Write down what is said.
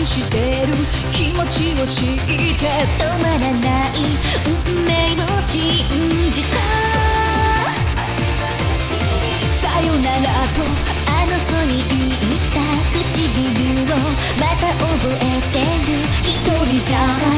してる気持ちを知って止まらない運命を信じた。さよならとあの子に言った唇をまた覚えてる。一人じゃない